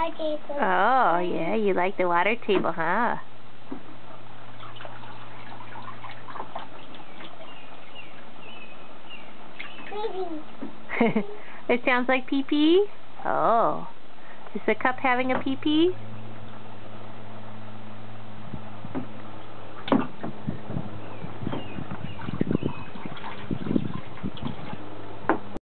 water table. Oh, yeah, you like the water table, huh? Baby. It sounds like pee-pee? Oh. Is the cup having a pee-pee?